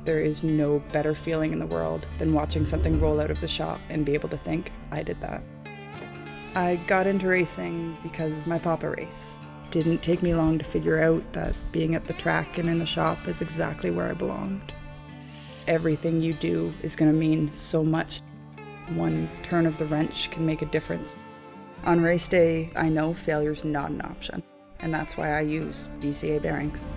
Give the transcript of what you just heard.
There is no better feeling in the world than watching something roll out of the shop and be able to think, I did that. I got into racing because my papa raced. Didn't take me long to figure out that being at the track and in the shop is exactly where I belonged. Everything you do is going to mean so much. One turn of the wrench can make a difference. On race day, I know failure's not an option, and that's why I use BCA bearings.